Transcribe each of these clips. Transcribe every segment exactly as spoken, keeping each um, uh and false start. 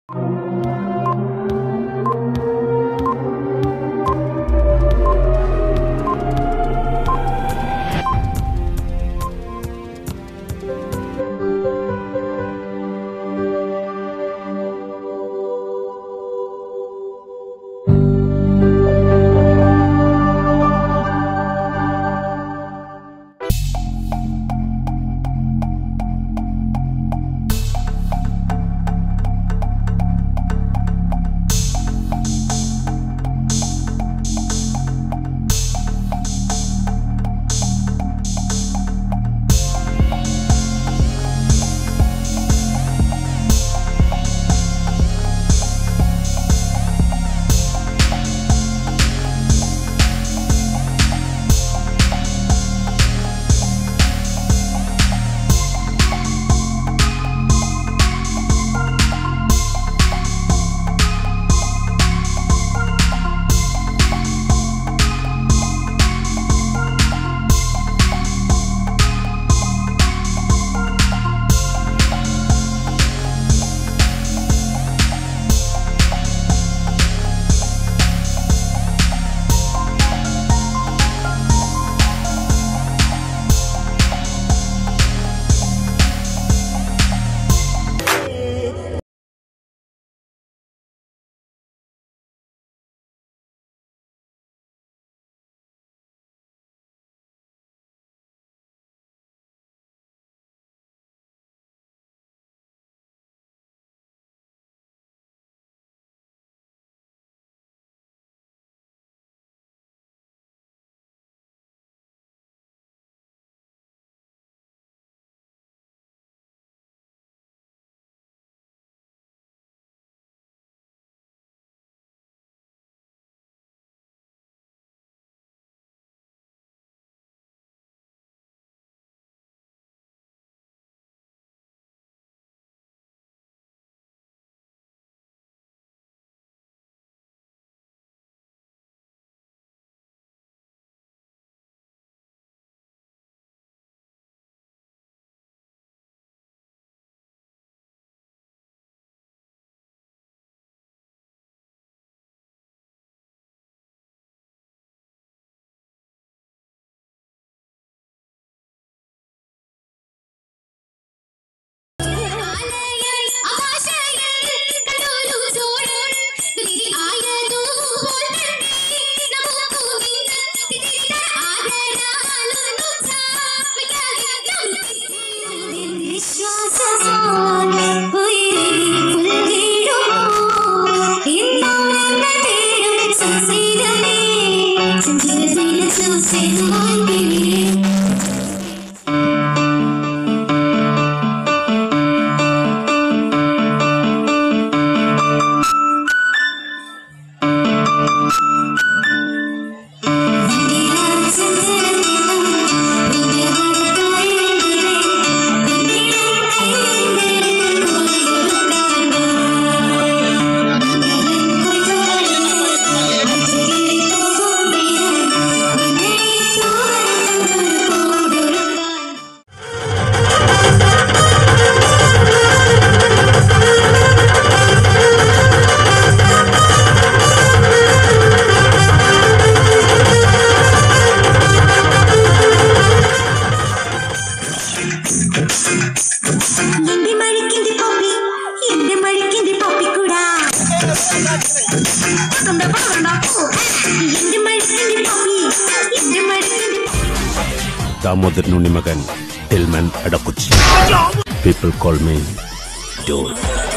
Damodar Nunimagan, Tillman Adakuchi. People call me Joe.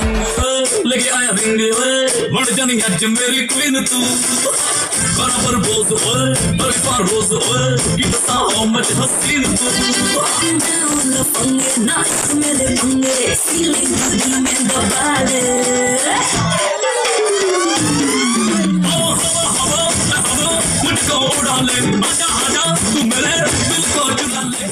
लेके आया भिंगे ओए मर जानी आज मेरी क्वीन तू बराबर बोझ ओए बड़े पार रोज ओए कि बताओ मत हसीन तू ना पंगे ना मेरे पंगे फीलिंग बॉडी में दबा ले ओ हवा हवा हवा मुझको उड़ा ले आजा आजा तू मेरे दिल को चुरा ले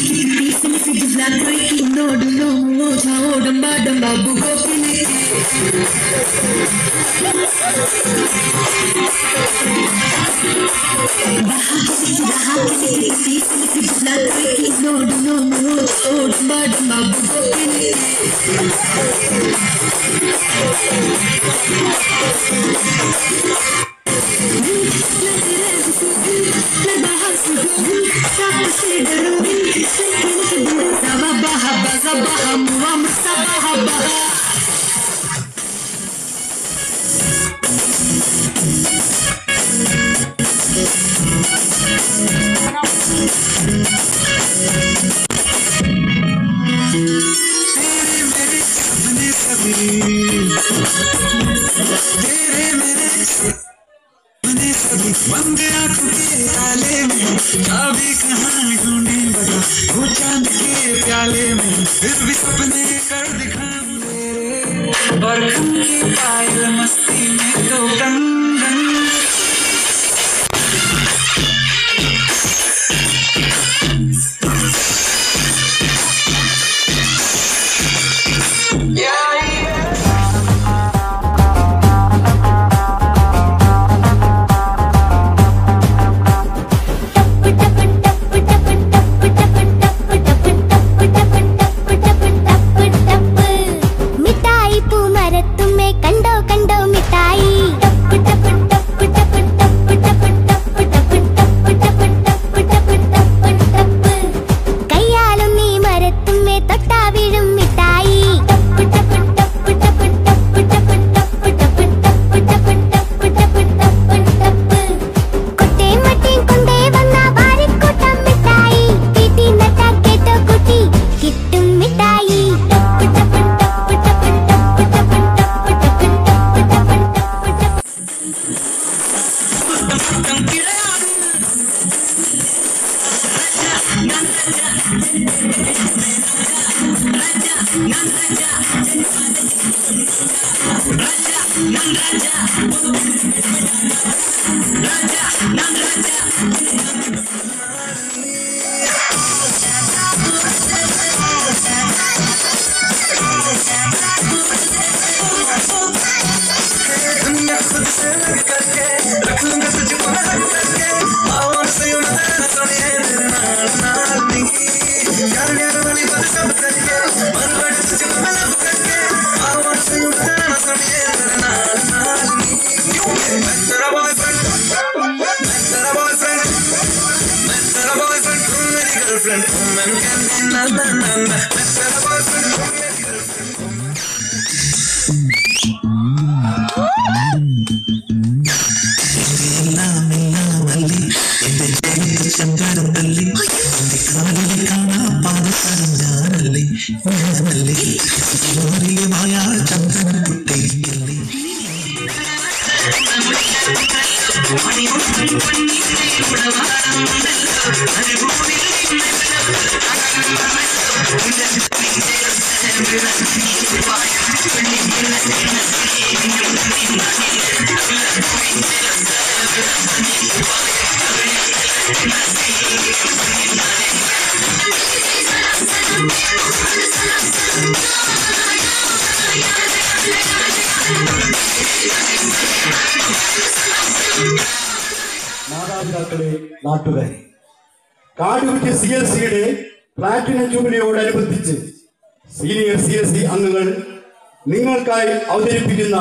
മാതാപിതാക്കളെ, നാട്ടുകാരെ, കാടുവിറ്റ് സി എൽ സിയുടെ പ്ലാറ്റിനം ജൂബിലിയോടനുബന്ധിച്ച് സീനിയർ സി എൽ സി അംഗങ്ങൾ നിങ്ങൾക്കായി അവതരിപ്പിക്കുന്ന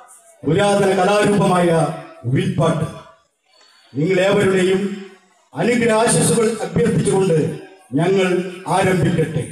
പുരാതന കലാരൂപമായ വിൽപ്പാട്ട് നിങ്ങളേവരുടെയും അനുഗ്രഹാശംസകൾ അഭ്യർത്ഥിച്ചുകൊണ്ട് ഞങ്ങൾ ആരംഭിക്കട്ടെ.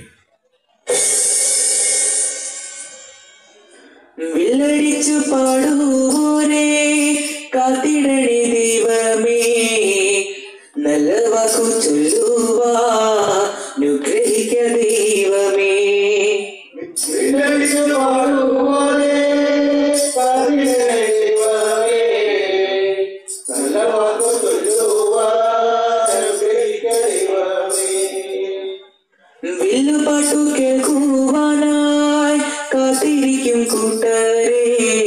വില്ലടിച്ചു പാടൂരേ കാത്തിടണി ദൈവമേ, നല്ല വാക്കു ചൊല്ലുവാനുഗ്രഹിക്ക ദൈവമേ. വില്ലടിച്ചു പാടൂരേ കാത്തിടണി ദൈവമേ, നല്ല വാക്കു ചൊല്ലുവാനുഗ്രഹിക്ക ദൈവമേ. വില്ലുപാട്ടു കേൾക്കുവാനായി കാത്തിരിക്കും കൂട്ടരേ,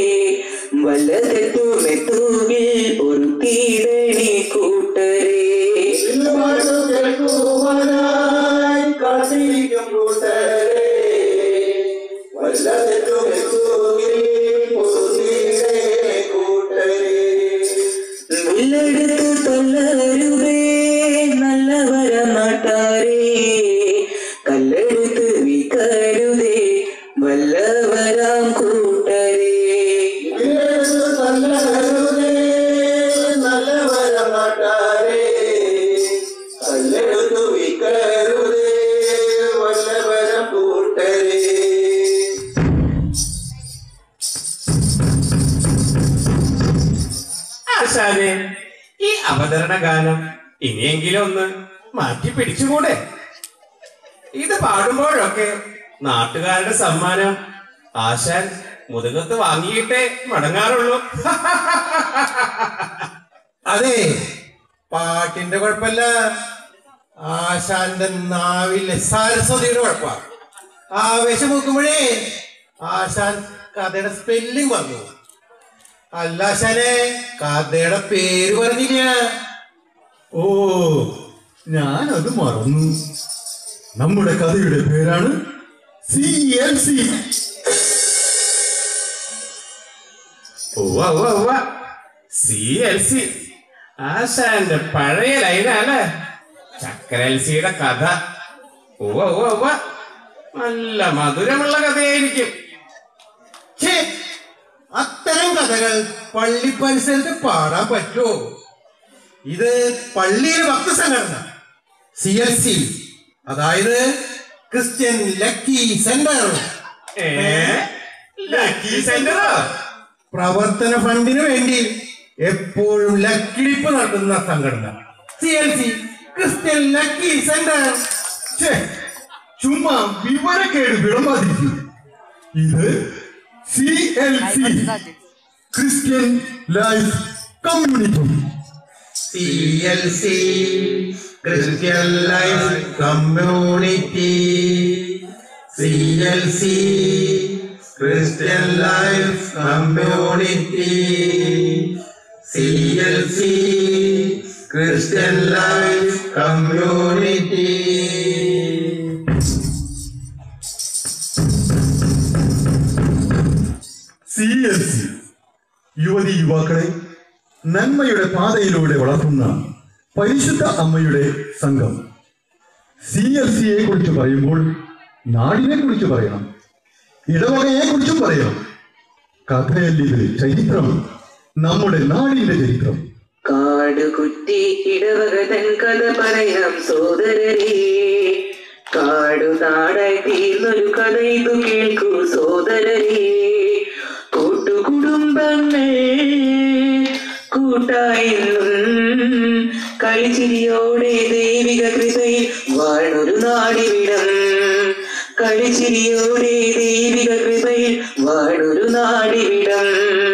വല്ലതെത്തുമെത്തുകിൽ ഒരു തീരണി കൂട്ടരേ. വില്ലുപാട്ടു കേൾക്കുവാനായി കാത്തിരിക്കും കൂട്ടരെ വല്ലതെത്തും എത്തുകിൽ പൊതുനീരേ കൂട്ടരെ വില്ലെടുത്ത് തള്ളരുതേ നല്ലവര നാട്ടാരേ കല്ലെടുത്ത് വിക്കരുതേ വല്ലവരാം കൂട്ടരേ തള്ളരുതേ നല്ലവര നാട്ടാരേ കല്ലെടുത്ത് വിക്കരുതേ വല്ലവരം കൂട്ടരേ ആശാനെ ഈ അവതരണ ഗാനം ഇനിയെങ്കിലും ഒന്ന് മാറ്റി പിടിച്ചുകൂടെ? ഇത് പാടുമ്പോഴൊക്കെ നാട്ടുകാരുടെ സമ്മാനം ആശാൻ മുതുകത്ത് വാങ്ങിയിട്ടേ മടങ്ങാറുള്ളൂ. അതെ, പാട്ടിന്റെ കുഴപ്പമില്ല, ആശാന്റെ നാവിലെ സരസ്വതിയുടെ കുഴപ്പ. ആവേശം നോക്കുമ്പോഴേ ആശാൻ കഥയുടെ സ്പെല്ലിംഗ് വന്നു. അല്ല ആശാനെ, കഥയുടെ പേര് പറഞ്ഞില്ല. ഓ, ഞാനത് മറന്നു. നമ്മുടെ കഥയുടെ പേരാണ് C L C. C L C ആശാന്റെ പഴയ ലൈനാണ്. ചക്കര എൽ സിയുടെ കഥ. ഉവ്വ ഉവ്വ ഉവ്വ, നല്ല മധുരമുള്ള കഥയായിരിക്കും. ഛേ, അത്തരം കഥകൾ പള്ളി പരിസരത്ത് പാടാൻ പറ്റുമോ? ഇത് പള്ളിയിലെ ഭക്തസംഘടന സി എൽ സി, അതായത് ക്രിസ്ത്യൻ ലക്കി സെന്റർ. ഏ, ലക്കി സെന്ററോ? പ്രവർത്തന ഫണ്ടിന് വേണ്ടി എപ്പോഴും ലക്കിടിപ്പ് നടത്തുന്ന സംഘടന C L C, Christian lucky centre. ചുമ്മാ വിവരക്കേട് വിളമ്പാതിരിക്കും. ഇത് C L C, Christian life community. C L C, Christian life community. C L C, Christian life community. C L C, Christian life community. C L C യുവതി യുവാക്കളെ നന്മയുടെ പാതയിലൂടെ വളർത്തുന്ന പരിശുദ്ധ അമ്മയുടെ സംഘം. സി എൽ സിയെ കുറിച്ച് പറയുമ്പോൾ നാടിനെ കുറിച്ച് പറയണം, ഇടവകയെ കുറിച്ചും പറയണം. കഥയല്ലിത് ചരിത്രം, നമ്മുടെ നാടിന്റെ ചരിത്രം. കാടുകുറ്റി ഇടവക തൻ കഥ പറയാം സോദരരേ. കാടുനാടായി തീർന്നൊരു കഥ ഇതു കേൾക്കൂ സോദരരേ. കൂട്ടുകുടുംബങ്ങൾ കൂട്ടായെന്നും കളിച്ചിരിയോടെ ദൈവിക കൃപയിൽ വാഴൊരു നാടിവിടം. കളിച്ചിരിയോടെ ദൈവിക കൃപയിൽ വാഴൊരു നാടിവിടം.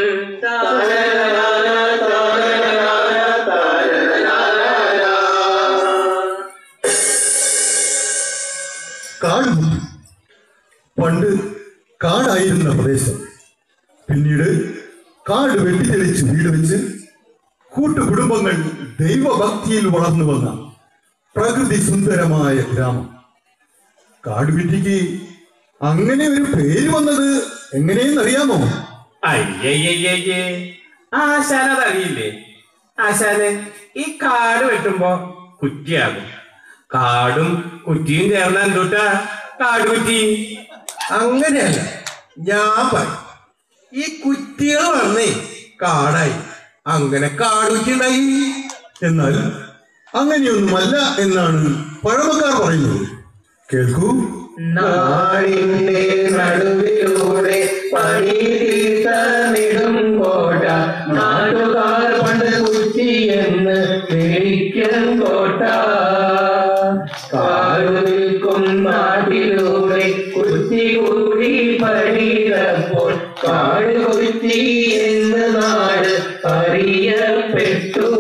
കാടുമുട്ടി പണ്ട് കാടായിരുന്ന പ്രദേശം പിന്നീട് കാട് വെട്ടിത്തെളിച്ച് വീട് വെച്ച് കൂട്ടുകുടുംബങ്ങൾ ദൈവഭക്തിയിൽ വളർന്നു വന്ന പ്രകൃതി സുന്ദരമായ ഗ്രാമം. കാടുവിറ്റിക്ക് അങ്ങനെ ഒരു പേര് വന്നത് എങ്ങനെയെന്നറിയാമോ? അയ്യയ്യയ്യേ, ആശാനത് അറിയില്ലേ? ആശാന് ഈ കാട് വെട്ടുമ്പോ കുറ്റിയാകും. കാടും കുറ്റിയും ചേർന്ന എന്തൂട്ടാ കാടുകുറ്റി. അങ്ങനെയല്ല, ഞാൻ പറയും, ഈ കുറ്റികൾ വന്നേ കാടായി, അങ്ങനെ കാടുകുറ്റിണ്ടായി. എന്നാൽ അങ്ങനെയൊന്നുമല്ല എന്നാണ് പഴമക്കാർ പറയുന്നത്. കേൾക്കൂ. നാടിന്റെ നടുവിലൂടെ പണിതീർത്തമിടും കോട്ട നാട്ടുകാർ പണ്ട് കുറ്റിയെന്ന് വിളിക്കും കോട്ട. കാടുനിൽക്കും നാട്ടിലൂടെ കുറ്റി കൂടി പണിതപ്പോൾ കാട് കുറ്റി എന്ന് നാട് അറിയപ്പെട്ടു.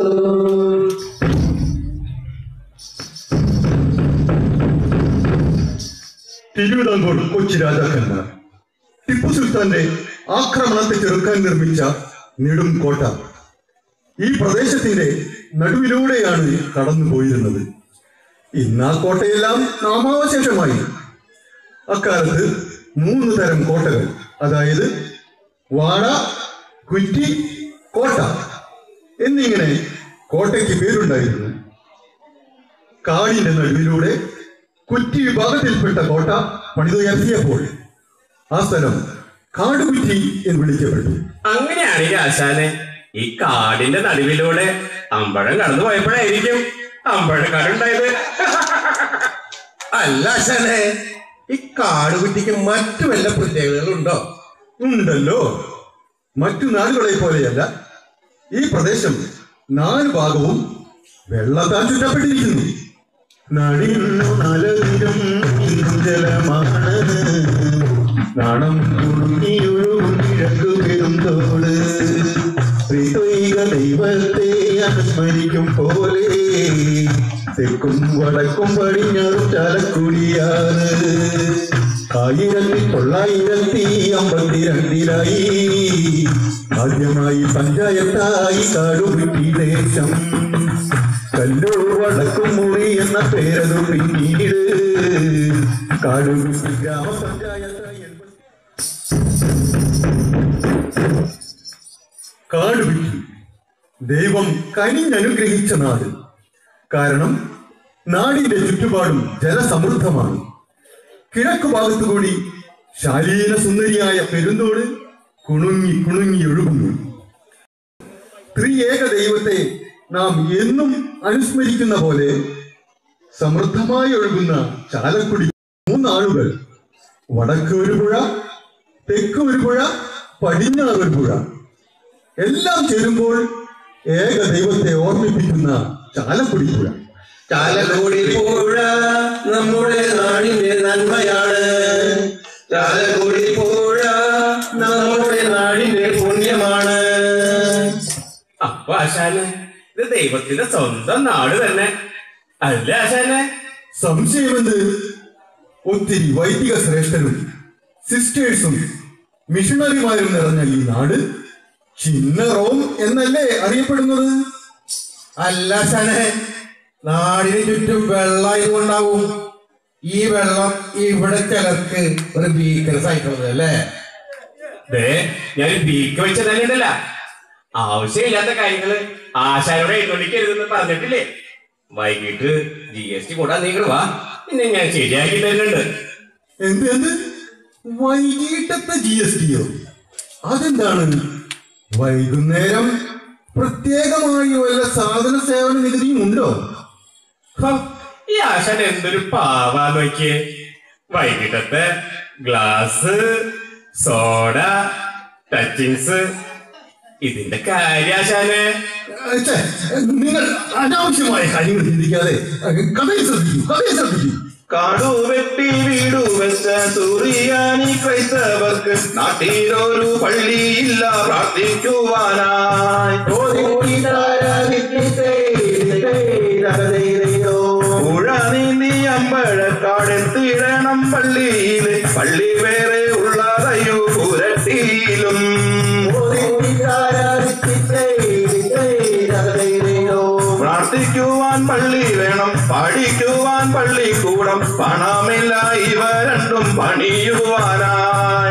തിരുവിതാംകൂർ കൊച്ചി രാജാക്കന്മാർ ടിപ്പു സുൽത്താന്റെ ആക്രമണത്തെ ചെറുക്കാൻ നിർമ്മിച്ച നെടും കോട്ട ഈ പ്രദേശത്തിന്റെ നടുവിലൂടെയാണ് കടന്നുപോയിരുന്നത്. ഇന്നാ കോട്ടയെല്ലാം നാമാവശേഷമായി. അക്കാലത്ത് മൂന്ന് തരം കോട്ടകൾ, അതായത് വാട, കുറ്റി, കോട്ട എന്നിങ്ങനെ കോട്ടയ്ക്ക് പേരുണ്ടായിരുന്നു. കാടിന്റെ നടുവിലൂടെ കുറ്റി വിഭാഗത്തിൽപ്പെട്ട കോട്ട പണിതുയർത്തിയപ്പോൾ ആ സ്ഥലം കാടുകുറ്റി എന്ന് വിളിക്കപ്പെട്ടു. അങ്ങനെയാണെങ്കിൽ ആശാനെ ഈ കാടിന്റെ നടുവിലൂടെ അമ്പഴം കടന്നു പോയപ്പോഴായിരിക്കും അമ്പഴക്കാടുണ്ടായത്. അല്ല ആശാനെ, ഈ കാടുകുറ്റിക്ക് മറ്റു വല്ല പ്രത്യേകതകളുണ്ടോ? ഉണ്ടല്ലോ. മറ്റു നാടുകളെ പോലെയല്ല, ഈ പ്രദേശം നാല് ഭാഗവും വെള്ളത്താൽ ചുറ്റപ്പെട്ടിരിക്കുന്നു. നടിയുന്നു നലതിരും ജലമാണ്, നാണം കുടുങ്ങിയൊഴുകും കിഴക്കു പെരുന്തോട്. ത്രിത്വൈക ദൈവത്തെ അനുസ്മരിക്കും പോലെ തെക്കും വടക്കും പടിഞ്ഞാറും ചാലക്കുടിയാണ്. ആയിരത്തി തൊള്ളായിരത്തി അമ്പത്തിരണ്ടിലായി ആദ്യമായി പഞ്ചായത്തായി കാടുകുറ്റി ദേശം. കല്ലൂർ വടക്കും മുറി എന്ന പേരതു പിന്നീട് കാടുകുറ്റി ഗ്രാമപഞ്ചായത്തായി. കാടുകുറ്റി ദൈവം കനിഞ്ഞനുഗ്രഹിച്ച നാട്. കാരണം നാടിന്റെ ചുറ്റുപാടും ജലസമൃദ്ധമാണ്. കിഴക്ക് ഭാഗത്തുകൂടി ശാലീന സുന്ദരിയായ പെരുന്തോട് കുണുങ്ങി കുണുങ്ങി ഒഴുകുന്നു. ത്രിയേക ദൈവത്തെ നാം എന്നും അനുസ്മരിക്കുന്ന പോലെ സമൃദ്ധമായി ഒഴുകുന്ന ചാലക്കുടി മൂന്നാളുകൾ, വടക്ക് ഒരു പുഴ, തെക്ക് ഒരു പുഴ, പടിഞ്ഞാറ് ഒരു പുഴ, എല്ലാം ചേരുമ്പോൾ ഏക ദൈവത്തെ ഓർമ്മിപ്പിക്കുന്ന ചാലക്കുടി പുഴ. ചാലക്കുടി പുഴ നമ്മുടെ നാടിന്റെ നന്മയാണ്. ചാലക്കുടി പുഴ നമ്മുടെ നാടിന്റെ പുണ്യമാണ്. അപ്പൊ ആശാനെ ഇത് ദൈവത്തിന്റെ സ്വന്തം നാട് തന്നെ അല്ലേ ആശാനെ? സംശയമെന്ത്? ഒത്തിരി വൈദിക ശ്രേഷ്ഠരും സിസ്റ്റേഴ്സും മിഷണറിമാരും നിറഞ്ഞ ഈ നാട് ചിന്ന റോം എന്നല്ലേ അറിയപ്പെടുന്നത്? അല്ല ആശാനെ, നാടിന് ചുറ്റും വെള്ളമായതുകൊണ്ടാവും ഈ വെള്ളം ഇവിടെ ചിലർക്ക് ഒരു വീക്ക്നെസ് ആയിട്ടുള്ളത് അല്ലേ? ഞാൻ ബീക്ക് വെച്ചതല്ല, ആവശ്യമില്ലാത്ത കാര്യങ്ങള് ആശാനോട് എഴുന്നള്ളിക്കരുതെന്ന് പറഞ്ഞിട്ടില്ലേ? വൈകിട്ട് ജി എസ് ടി കൂടാൻ നീങ്ങ വാ, പിന്നെ ഞാൻ ശരിയാക്കി തരുന്നുണ്ട്. എന്ത് എന്ത് വൈകിട്ടത്തെ ജി എസ് ടിയോ? അതെന്താണ്? വൈകുന്നേരം പ്രത്യേകമായി വല്ല സാധന സേവന നികുതിയും ഉണ്ടോ? ഈ ആശാൻ എന്തൊരു പാവാ നോക്കിയേ. വൈകിട്ടത്തെ ഗ്ലാസ്, സോഡ, ടച്ചിങ്സ്, ഇതിന്റെ കാര്യം ആശാനെ. നിങ്ങൾ അനാവശ്യമായ കാര്യങ്ങൾ ചിന്തിക്കാതെ കഥയെ ശ്രദ്ധിക്കൂ, കഥയെ ശ്രദ്ധിക്കൂ. കാടു വെട്ടി വീടു വെച്ച സുറിയാനി ക്രൈസ്തവർക്ക് നാട്ടിലൊരു പള്ളിയില്ല പ്രാർത്ഥിക്കുവാനായി. പുഴ നീന്തി അമ്പഴക്കാടെത്തിടണം പള്ളിയില്, പള്ളി വേറെ ഉള്ളതയോ പുരട്ടിയിലും. പ്രാർത്ഥിക്കുവാൻ പള്ളി വേണം, പഠിക്കുവാൻ പള്ളിക്കൂടം, പണമില്ല ഇവ രണ്ടും പണിയുവാനായി.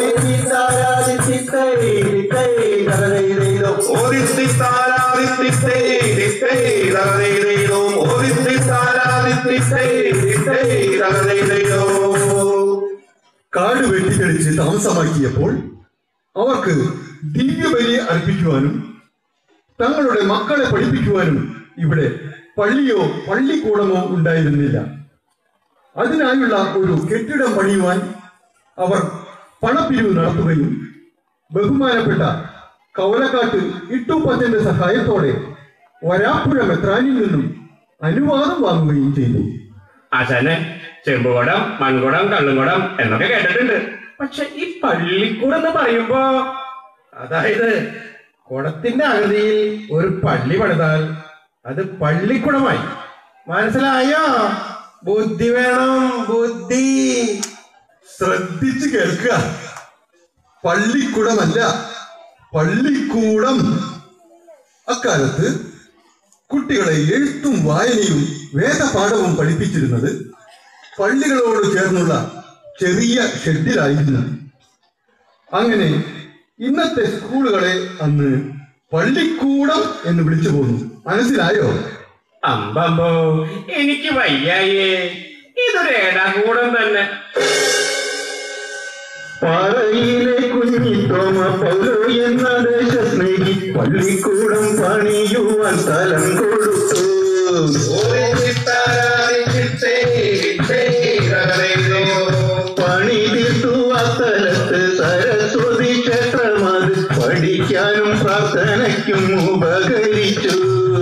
കാട് വെട്ടിക്കളിച്ച് താമസമാക്കിയപ്പോൾ അവർക്ക് ദിവ്യബലി അർപ്പിക്കുവാനും തങ്ങളുടെ മക്കളെ പഠിപ്പിക്കുവാനും ഇവിടെ പള്ളിയോ പള്ളിക്കൂടമോ ഉണ്ടായിരുന്നില്ല. അതിനായുള്ള ഒരു കെട്ടിടം പണിയുവാൻ അവർ പണപ്പിരിവ് നടത്തുകയും ബഹുമാനപ്പെട്ട കവലക്കാട്ട് ഇട്ടുപ്പച്ചന്റെ സഹായത്തോടെ വരാപ്പുഴ മെത്രാനിൽ നിന്നും അനുവാദം വാങ്ങുകയും ചെയ്തു. ആശാനെ ചെമ്പുകുടം, മൺകുടം, കള്ളുംകുടം എന്നൊക്കെ കേട്ടിട്ടുണ്ട്. പക്ഷെ ഈ പള്ളിക്കൂടം എന്ന് പറയുമ്പോ, അതായത് കുടത്തിന്റെ ആകൃതിയിൽ ഒരു പള്ളി പണിതാൽ അത് പള്ളിക്കുടമായി. മനസ്സിലായോ? ബുദ്ധി വേണം, ബുദ്ധി. ശ്രദ്ധിച്ചു കേൾക്കുക. പള്ളിക്കുടമല്ല, പള്ളിക്കൂടം. അക്കാലത്ത് കുട്ടികളെ എഴുത്തും വായനയും വേദപാഠവും പഠിപ്പിച്ചിരുന്നത് പള്ളികളോട് ചേർന്നുള്ള ചെറിയ ഷെഡിലായിരുന്നു. അങ്ങനെ ഇന്നത്തെ സ്കൂളുകളെ അന്ന് പള്ളിക്കൂടം എന്ന് വിളിച്ചു പോന്നു. മനസ്സിലായോ? അമ്പമ്പോ, എനിക്ക് വയ്യായേ. ഇതൊരു ഏടാകൂടം തന്നെ. പാറയിലെ കുഞ്ഞിത്തോമ പൗലോ എന്ന ദേശസ്നേഹി പള്ളിക്കൂടം പണിയുവാൻ സ്ഥലം കൊടുത്തു. പണി തീർത്തു ആ സ്ഥലത്ത് സരസ്വതി ക്ഷേത്രമത് പഠിക്കാനും പ്രാർത്ഥനയ്ക്കും ഉപകരിച്ചു.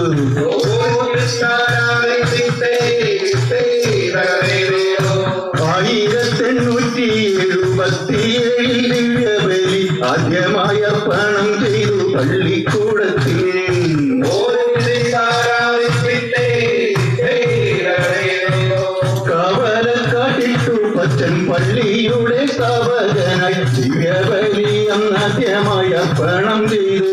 ആയിരത്തി എണ്ണൂറ്റി എഴുപത്തിയേഴിൽ ദിവ്യബലി ആദ്യമായ പണം ചെയ്തു പള്ളിക്കൂടത്തിൽ. കവലക്കാട്ടിട്ടു പച്ചൻ പള്ളിയുടെ സ്ഥാപകനായി ദിവ്യബലി അന്നാദ്യമായ പണം ചെയ്തു.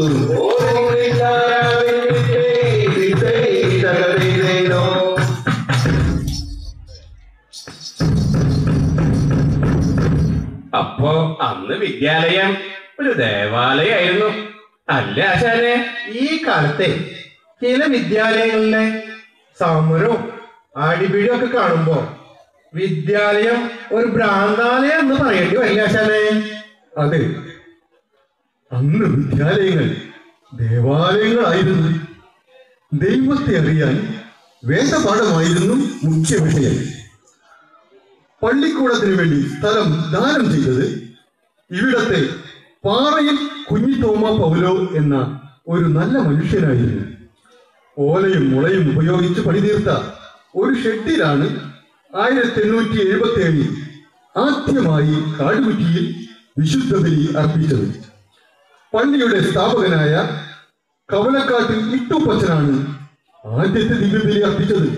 അപ്പോ അന്ന് വിദ്യാലയം ഒരു ദേവാലയായിരുന്നു അല്ലേ ആശാനെ? ഈ കാലത്തെ ചില വിദ്യാലയങ്ങളിലെ സമരവും അടിപിടിയും ഒക്കെ കാണുമ്പോ വിദ്യാലയം ഒരു ഭ്രാന്താലയം എന്ന് പറയേണ്ടി വരില്ല ആശാനെ? അതെ, അന്ന് വിദ്യാലയങ്ങൾ ദേവാലയങ്ങളായിരുന്നു. ദൈവത്തെ അറിയാൻ വേദപാഠമായിരുന്നു മുഖ്യ വിഷയം. പള്ളിക്കൂടത്തിന് വേണ്ടി സ്ഥലം ദാനം ചെയ്തത് ഇവിടത്തെ പാറയിൽ കുഞ്ഞിത്തോമ പൗലോ എന്ന ഒരു നല്ല മനുഷ്യനായിരുന്നു. ഓലയും മുളയും ഉപയോഗിച്ച് പണിതീർത്ത ഒരു ഷെഡിലാണ് ആയിരത്തി എണ്ണൂറ്റി എഴുപത്തി ഏഴിൽ ആദ്യമായി കാടുകുറ്റിയിൽ വിശുദ്ധ ബലി അർപ്പിച്ചത്. പള്ളിയുടെ സ്ഥാപകനായ കവലക്കാട്ടിൽ ഇട്ടുപ്പച്ചനാണ് ആദ്യത്തെ ദിവ്യബലി അർപ്പിച്ചത്.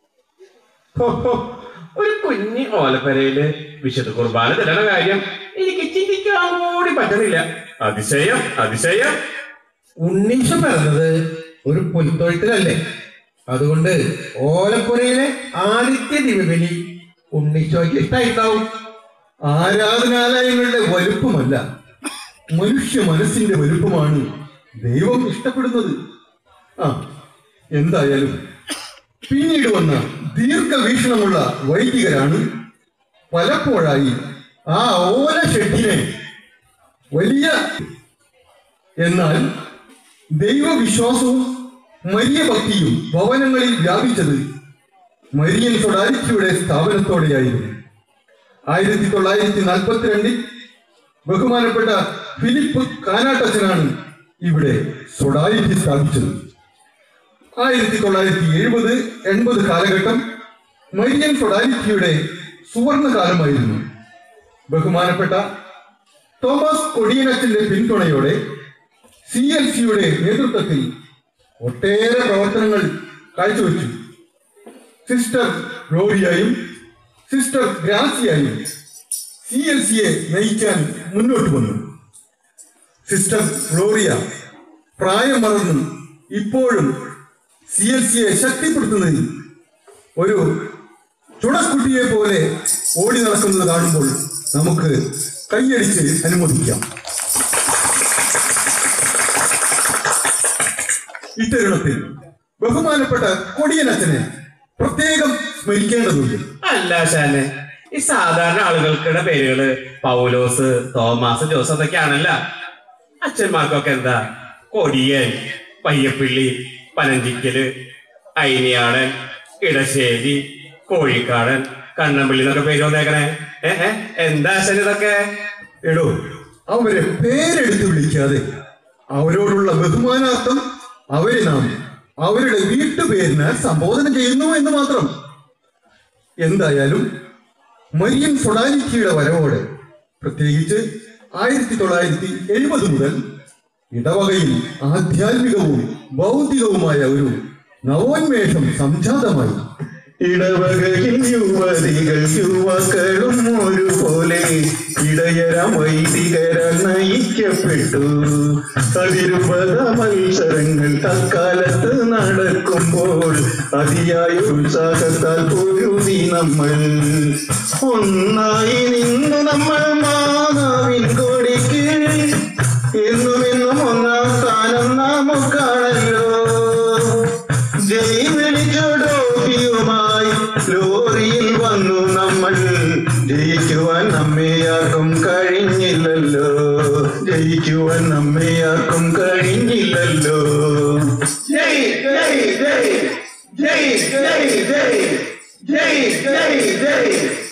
ഒരു കുഞ്ഞി ഓലപ്പരയില് വിശുദ്ധ കുർബാന തരണ കാര്യം എനിക്ക് ചിന്തിക്കാൻ കൂടി പറ്റുന്നില്ല. അതിശയം, അതിശയം. ഉണ്ണീശോ പറഞ്ഞത് ഒരു പുൽത്തൊഴുത്തിലല്ലേ? അതുകൊണ്ട് ഓലപ്പുരയിലെ ആദിത്യ ദിവ്യബലി ഉണ്ണീശോയ്ക്ക് ഇഷ്ടമായിട്ടാവും. ആരാധനാലയങ്ങളുടെ വലുപ്പമല്ല, മനുഷ്യ മനസ്സിന്റെ വലുപ്പമാണ് ദൈവം ഇഷ്ടപ്പെടുന്നത്. ആ എന്തായാലും പിന്നീട് വന്ന ദീർഘവീക്ഷണമുള്ള വൈദികരാണ് പലപ്പോഴായി ആ ഓല ഷെഡിനെ വലിയ എന്നാൽ ദൈവവിശ്വാസവും മരിയ ഭക്തിയും ഭവനങ്ങളിൽ വ്യാപിച്ചത് മരിയൻ സൊഡാരിറ്റിയുടെ സ്ഥാപനത്തോടെയായിരുന്നു. ആയിരത്തി തൊള്ളായിരത്തി നാൽപ്പത്തിരണ്ടിൽ ബഹുമാനപ്പെട്ട ഫിലിപ്പ് കാനാട്ടച്ചനാണ് ഇവിടെ സൊഡാരിറ്റി സ്ഥാപിച്ചത്. ആയിരത്തി തൊള്ളായിരത്തി എഴുപത് എൺപത് കാലഘട്ടം മരിയൻ സൊഡാരിറ്റിയുടെ സുവർണകാലമായിരുന്നു. ബഹുമാനപ്പെട്ട തോമസ് കൊടിയനച്ചന്റെ പിന്തുണയോടെ സി എൽ സിയുടെ നേതൃത്വത്തിൽ ഒട്ടേറെ പ്രവർത്തനങ്ങൾ കാഴ്ചവെച്ചു. സിസ്റ്റർ ഗ്ലോറിയയും സിസ്റ്റർ ഗ്രാസിയായും സി എൽ സിയെ നയിക്കാൻ മുന്നോട്ട് വന്നു. സിസ്റ്റർ ഗ്ലോറിയ പ്രായം മറന്നും ഇപ്പോഴും സി എൽ സിയെ ശക്തിപ്പെടുത്തുന്നതിൽ ഒരു ചുണക്കുട്ടിയെ പോലെ ഓടി നടക്കുന്നത് കാണുമ്പോൾ നമുക്ക് കൈയടിച്ച് അനുമോദിക്കാം. ഇത്തരുണത്തിൽ ബഹുമാനപ്പെട്ട കൊടിയനച്ചനെ പ്രത്യേകം സ്മരിക്കേണ്ടതുണ്ട്. അല്ല ആശാനെ, ഈ സാധാരണ ആളുകൾക്കുടെ പേരുകള് പൗലോസ്, തോമാസ്, ജോസ് അതൊക്കെയാണല്ല. അച്ഛന്മാർക്കൊക്കെ എന്താ കൊടിയൻ, പയ്യപ്പിള്ളി, പനഞ്ചിക്കല്, അയിനിയാടൻ, ഇടശ്ശേരി, കോഴിക്കാടൻ, കണ്ണമ്പള്ളി എന്നൊക്കെ പേര് വന്നേക്കണേ. ഏഹ് എന്താ ആശാൻ ഇതൊക്കെ? എടോ, അവരെ പേരെടുത്ത് വിളിക്കാതെ അവരോടുള്ള ബഹുമാനാർത്ഥം അവരെ നാം അവരുടെ വീട്ടുപേരിനാൽ സംബോധന ചെയ്യുന്നു എന്ന് മാത്രം. എന്തായാലും മരിയൻ സൊഡാരിറ്റിയുടെ വരവോടെ, പ്രത്യേകിച്ച് ആയിരത്തി തൊള്ളായിരത്തി എഴുപത് മുതൽ ഇടവകയിൽ ആധ്യാത്മികവും ഭൗതികവുമായ ഒരു നവോന്മേഷം സംജാതമായി. ഇടവകയിൽ യുവതികൾ യുവാക്കളും ഒരുപോലെ ഇടയരാം വൈദികരാൽ നയിക്കപ്പെട്ടു. അതിരുപത മത്സരങ്ങൾ തൽക്കാലത്ത് നടക്കുമ്പോൾ അതിയായ ഉത്സാഹത്താൽ പൊരുതി നമ്മൾ ഒന്നായി നിന്നു നമ്മൾ മാതാവിൻ കൊടിക്ക് എന്നും എന്നും ഒന്നാം സ്ഥാനം നമുക്കാണല്ലോ. ജയ് വിളിച്ചോടോപ്പിയുമായി ലോറിയിൽ വന്നു നമ്മൾ ജയിക്കുവാൻ നമ്മയാർക്കും കഴിഞ്ഞില്ലല്ലോ. ജയിക്കുവാൻ നമ്മയാർക്കും കഴിഞ്ഞില്ലല്ലോ. ജയ് ജയ് ജയ് ജയ് ജയ് ജയ് ജയ് ജയ് ജയ്.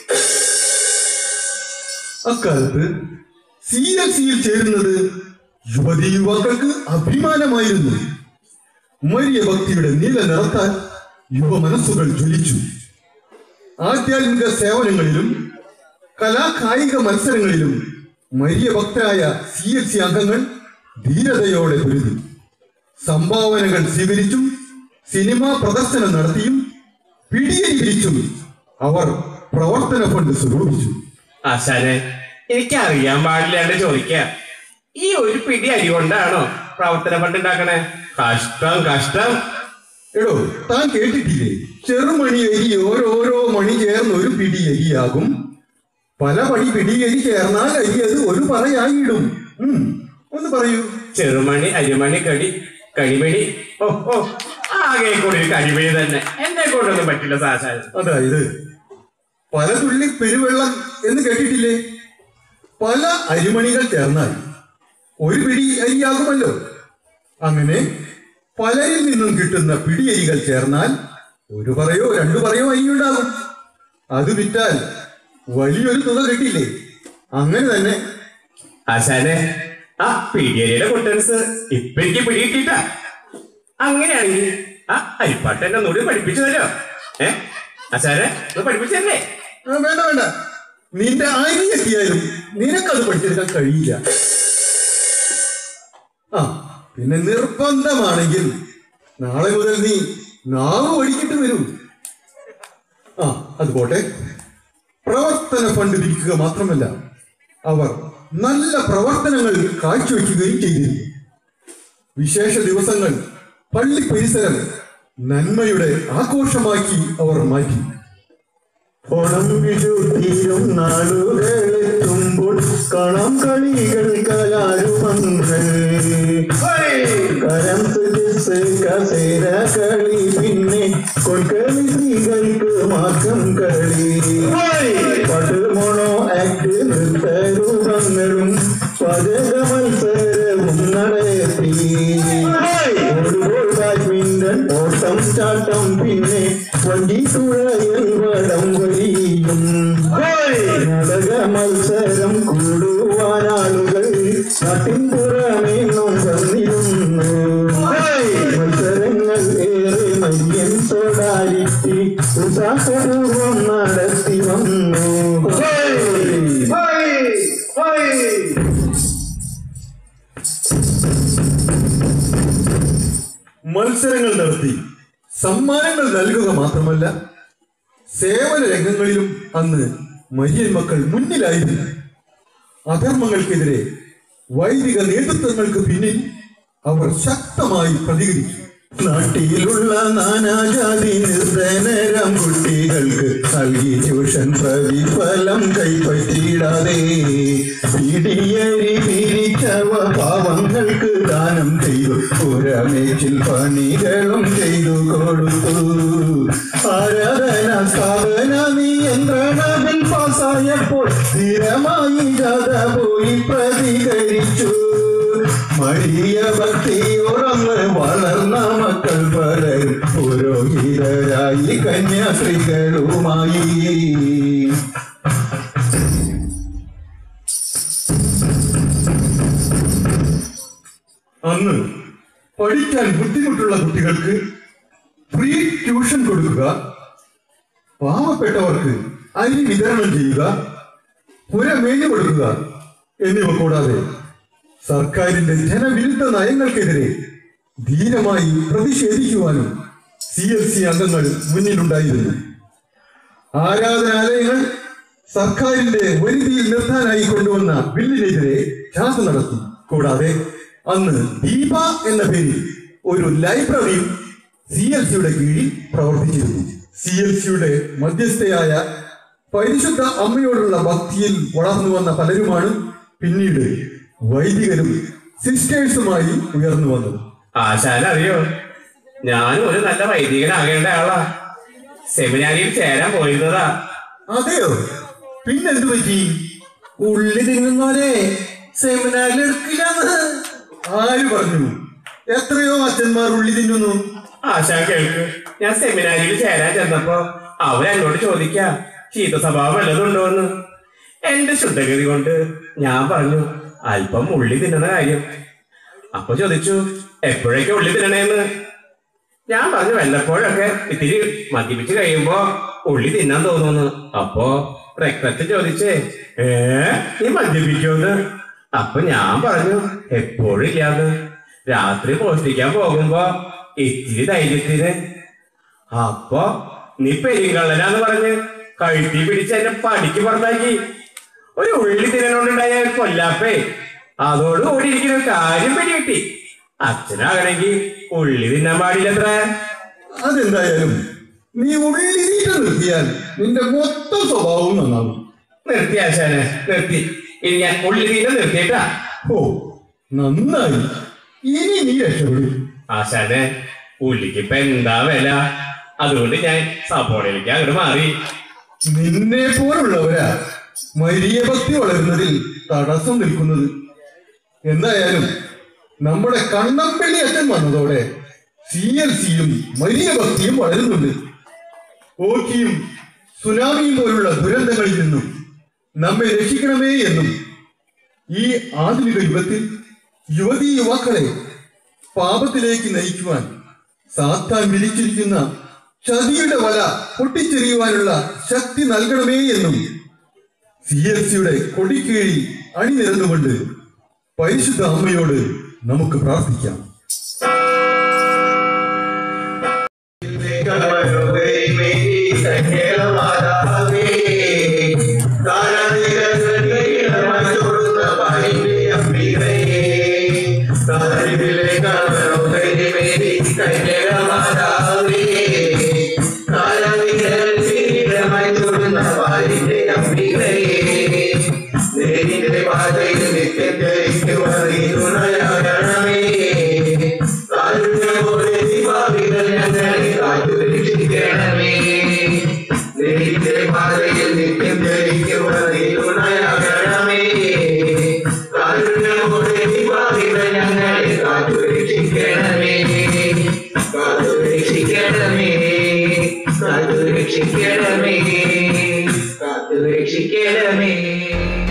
അക്കാലത്ത് സി എൽ സിയിൽ ചേരുന്നത് യുവതി യുവാക്കൾക്ക് അഭിമാനമായിരുന്നു. മരിയ ഭക്തിയുടെ നീല നിറത്താൽ യുവ മനസ്സുകൾ ജ്വലിച്ചു. ആധ്യാത്മിക സേവനങ്ങളിലും കലാകായിക മത്സരങ്ങളിലും മരിയ ഭക്തരായ സി എൽ സി അംഗങ്ങൾ ധീരതയോടെ പൊരുതി. സംഭാവനകൾ സ്വീകരിച്ചും സിനിമാ പ്രദർശനം നടത്തിയും പിടിയരി പിരിച്ചും അവർ പ്രവർത്തന ഫണ്ട് സ്വരൂപിച്ചു. ആശാനെ, എനിക്കറിയാൻ പാടില്ലാണ്ട് ചോദിക്ക, ഈ ഒരു പിടി അരി കൊണ്ടാണോ പ്രവർത്തന ഫണ്ട് ഉണ്ടാക്കണേ? കഷ്ടം കഷ്ടം. എടോ, താൻ കേട്ടിട്ടില്ലേ, ചെറുമണി അരി ഓരോരോ മണി ചേർന്ന് ഒരു പിടി അരിയാകും. പല പടി പിടിയരി ചേർന്നാൽ അരി അത് ഒരു പറയായിടും. ഉം ഒന്ന് പറയൂ. ചെറുമണി, അരിമണി, കടി, കരിമണി. ഓ ഓ ആകെ കൂടി ഒരു കരിമണി തന്നെ. എന്നെ കൊണ്ടൊന്നും പറ്റില്ല സാശാൻ. അതായത് പല തുള്ളി പെരുവെള്ളം എന്ന് കേട്ടിട്ടില്ലേ? പല അരിമണികൾ ചേർന്നാൽ ഒരു പിടി അരിയാകുമല്ലോ. അങ്ങനെ പലരിൽ നിന്നും കിട്ടുന്ന പിടിയരികൾ ചേർന്നാൽ ഒരു പറയോ രണ്ടു പറയോ അരിയുണ്ടാകും. അത് വിറ്റാൽ വലിയൊരു തുക കിട്ടില്ലേ? അങ്ങനെ തന്നെ. ആശാനെ, ആ പിടിയരിയുടെ കുട്ടൻസ് ഇപ്പൊ എനിക്ക് പിടികിട്ടിട്ട. അങ്ങനെയാണെങ്കിൽ ആ അരിപ്പാട്ട് എന്നെ ഒന്നുകൂടി പഠിപ്പിച്ചു തരോ? ഏ ആശാനെ, അത് പഠിപ്പിച്ചു തരേ? വേണ്ട വേണ്ട, നിന്റെ അരി എത്തിയാലും നിനക്കത് പഠിച്ചെടുക്കാൻ കഴിയില്ല. ആ പിന്നെ നിർബന്ധമാണെങ്കിൽ നാളെ മുതൽ നീ നാവ് ഒഴിക്കിട്ട് വരൂ. ആ അത് പോട്ടെ. പ്രവർത്തന ഫണ്ട് പിരിക്കുക മാത്രമല്ല, അവർ നല്ല പ്രവർത്തനങ്ങൾ കാഴ്ചവെക്കുകയും ചെയ്തിരുന്നു. വിശേഷ ദിവസങ്ങൾ പള്ളി പരിസരം നന്മയുടെ ആഘോഷമാക്കി അവർ മാറ്റി. ഓണം വിഷു തീരും നാളുകളെത്തുമ്പോൾ കളം കളികൾ കലാരൂപങ്ങൾ കരം സൃജിച്ച് കസേര കളി പിന്നെ കൊൽക്കളി സ്ത്രീകൾക്ക് മാക്കം കളി പട്ടുമോണോ ആക്ട് നൃത്തരൂപങ്ങളും പാചക മത്സരവും നടത്തി ബാഡ്മിന്റൺ ഓട്ടം ചാട്ടം പിന്നെ വണ്ടിത്തുഴയൽ വടം വലിയും നാടക മത്സരം കൂടുവാനാളുകൾ നാട്ടിൻ പുറമേന്നും വന്നിരുന്നു. മത്സരങ്ങൾ ഏറെ മയ്യൻ തോടാരിറ്റി ഉത്സാഹപൂർവം നടത്തി വന്നു. മത്സരങ്ങൾ നടത്തി സമ്മാനങ്ങൾ നൽകുക മാത്രമല്ല, സേവന രംഗങ്ങളിലും അന്ന് മരിയൻ മക്കൾ മുന്നിലായിരുന്നു. അധർമ്മങ്ങൾക്കെതിരെ വൈദിക നേതൃത്വങ്ങൾക്ക് പിന്നിൽ അവർ ശക്തമായി പ്രതികരിച്ചു. നാട്ടിലുള്ള നാനാജാതി നിർധനരം കുട്ടികൾക്ക് നൽകി ട്യൂഷൻ പ്രതിഫലം കൈപ്പറ്റിയിടാതെ പിടിയരി പിരിച്ചവ പാവങ്ങൾക്ക് ദാനം ചെയ്തു. പുരമേച്ചിൽ പണികളും ചെയ്തു കൊടുത്തു. ആരാധന സ്ഥാപന നിയന്ത്രണ ബിൽ പാസായപ്പോൾ സ്ഥിരമായി ജാഥ പോയി പ്രതികരിച്ചു. മരിയ ഭക്തിയോടൊന്ന് വളർന്ന മക്കൾ പലരും പുരോഹിതരായി കന്യാസ്ത്രീകളുമായി. അന്ന് പഠിക്കാൻ ബുദ്ധിമുട്ടുള്ള കുട്ടികൾക്ക് ഫ്രീ ട്യൂഷൻ കൊടുക്കുക, പാവപ്പെട്ടവർക്ക് അരി വിതരണം ചെയ്യുക, പുരമേഞ്ഞു കൊടുക്കുക എന്നിവ കൂടാതെ സർക്കാരിന്റെ ജനവിരുദ്ധ നയങ്ങൾക്കെതിരെ ധീരമായി പ്രതിഷേധിക്കുവാനും സി എൽ സി അംഗങ്ങൾ മുന്നിലുണ്ടായിരുന്നു. ആരാധനാലയങ്ങൾ സർക്കാരിന്റെ വരുതിയിൽ നിർത്താനായി കൊണ്ടുവന്ന ബില്ലിനെതിരെ ചർച്ച നടത്തി. കൂടാതെ അന്ന് ദീപ എന്ന പേരിൽ ഒരു ലൈബ്രറിയും സി എൽ സിയുടെ കീഴിൽ പ്രവർത്തിച്ചിരുന്നു. സി എൽ സിയുടെ മധ്യസ്ഥയായ പരിശുദ്ധ അമ്മയോടുള്ള ഭക്തിയിൽ വളർന്നു വന്ന പലരുമാണ് പിന്നീട് വൈദികരും സിസ്റ്റേഴ്സുമായി ഉയർന്നു വന്നത്. ആശാനറിയോ, ഞാനും ഒരു നല്ല വൈദികനാകേണ്ട ആളാ. സെമിനാരിയിൽ ചേരാൻ പോയിരുന്നതാ. അതെയോ? പിന്നെന്തു പറ്റി? ഉള്ളി തിന്നുന്നോരെ സെമിനാറിൽ എടുക്കില്ലെന്ന് ആര് പറഞ്ഞു? എത്രയോ അച്ഛന്മാർ ഉള്ളി തിന്നുന്നു. ആശാൻ കേൾക്ക്, ഞാൻ സെമിനാരിയിൽ ചേരാൻ ചെന്നപ്പോ അവരെന്നോട് ചോദിക്കാ ശീത സ്വഭാവം വല്ലതുണ്ടോന്ന്. എന്റെ ശുദ്ധഗതി കൊണ്ട് ഞാൻ പറഞ്ഞു അല്പം ഉള്ളി തിന്നുന്ന കാര്യം. അപ്പൊ ചോദിച്ചു എപ്പോഴൊക്കെ ഉള്ളി തിന്നണേന്ന്. ഞാൻ പറഞ്ഞു വല്ലപ്പോഴൊക്കെ ഇത്തിരി മദ്യപിച്ച് കഴിയുമ്പോ ഉള്ളി തിന്നാൻ തോന്നുന്നു. അപ്പോ രക്തത്തിൽ ചോദിച്ചേ ഏ നീ മദ്യപിക്കുമെന്ന്. അപ്പൊ ഞാൻ പറഞ്ഞു എപ്പോഴും ഇല്ലാന്ന്. രാത്രി മോഷ്ടിക്കാൻ പോകുമ്പോ ഇത്തിരി ധൈര്യത്തിന്. അപ്പൊ നീ പെരിങ്കള്ളനാന്ന് പറഞ്ഞ് കഴുത്തി പിടിച്ച് എന്നെ പടിക്ക് പുറത്താക്കി. ഒരു ഉള്ളി തിന്നോണ്ടുണ്ടായ കൊല്ലാപ്പേ അതോടുകൂടി ഇരിക്കുന്ന കാര്യം പിടികിട്ടി. അച്ഛനാകണമെങ്കിൽ ഉള്ളി തിന്നാൻ പാടില്ലത്ര. അതെന്തായാലും നീ ഉള്ളി തീറ്റ നിർത്തിയാൽ നിന്റെ മൊത്തം സ്വഭാവവും നന്നാവും. നിർത്തി ആശാനെ, നിർത്തി. ഇനി ഞാൻ ഉള്ളി തീറ്റ നിർത്തിയിട്ടാ. ഓ നന്നായി, ഇനി നീ രക്ഷപ്പെടും. ആശാനെ, ഉള്ളിക്ക് ഇപ്പൊ എന്താ വില? അതുകൊണ്ട് ഞാൻ സപ്പോർട്ടിലേക്ക് അങ്ങോട്ട് മാറി. നിന്നെ പോലുള്ളവരാ മരിയ ഭക്തി വളരുന്നതിൽ തടസ്സം നിൽക്കുന്നത്. എന്തായാലും നമ്മുടെ കണ്ണമ്പള്ളി അച്ഛൻ വന്നതോടെ സി എൽ സിയും മരിയ ഭക്തിയും വളരുന്നുണ്ട്. ഓക്കിയും സുനാമിയും പോലുള്ള ദുരന്തങ്ങളിൽ നിന്നും നമ്മെ രക്ഷിക്കണമേ എന്നും ഈ ആധുനിക യുഗത്തിൽ യുവതീ യുവാക്കളെ പാപത്തിലേക്ക് നയിക്കുവാൻ സാത്താൻ വിളിച്ചിരിക്കുന്ന ചതിയുടെ വല പൊട്ടിച്ചെറിയുവാനുള്ള ശക്തി നൽകണമേ എന്നും സി എൽ സിയുടെ കൊടിക്കീഴിൽ അണിനിരന്നുകൊണ്ട് പരിശുദ്ധ അമ്മയോട് നമുക്ക് പ്രാർത്ഥിക്കാം. കാത്തുരക്ഷിക്കണമേ, കാത്തുരക്ഷിക്കണമേ.